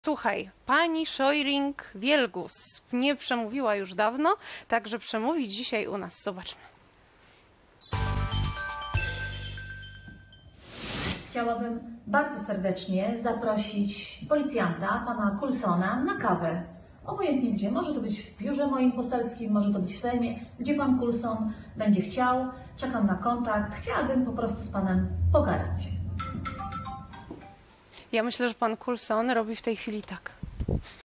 Słuchaj, pani Szojring-Wielgus nie przemówiła już dawno, także przemówi dzisiaj u nas. Zobaczmy. Chciałabym bardzo serdecznie zaprosić policjanta, pana Coulsona, na kawę. Obojętnie gdzie. Może to być w biurze moim poselskim, może to być w Sejmie. Gdzie pan Coulson będzie chciał. Czekam na kontakt. Chciałabym po prostu z panem pogadać. Ja myślę, że pan Coulson robi w tej chwili tak.